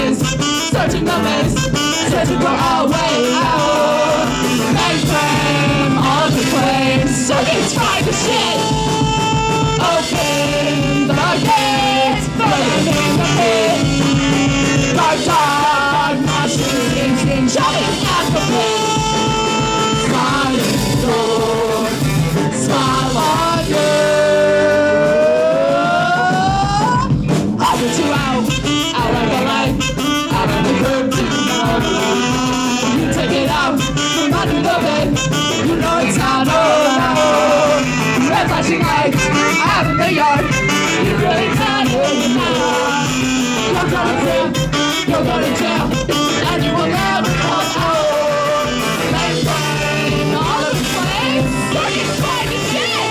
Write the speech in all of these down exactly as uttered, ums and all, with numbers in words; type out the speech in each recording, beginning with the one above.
ways, searching the ways, searching for our way out. Mainframe, all the flames, circuits fried to shit. Open the gates, burning in the pit. Dark, dark machines, in jumping at the pit. Silent door, smile on you. I'll put you out, out of the light, out of the curb to the light. You take it out, from under the bed, you know it's not over. Red flashing lights, out in the yard, you really can't hear me now. You're gonna crib, you're gonna jail, and you will never come out. Mainframe, all of the flames, circuits trying to shit.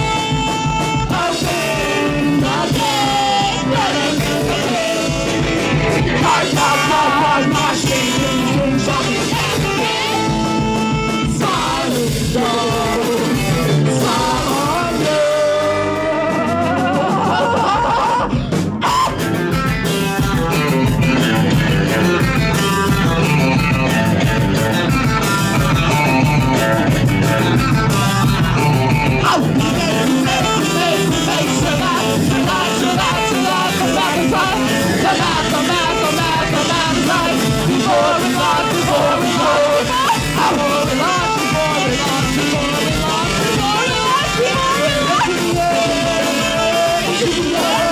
Open the gate, running in the pit. Hard, hard, hard, hard, machine, jumping at the pit. Silent door, smile on you. Yeah.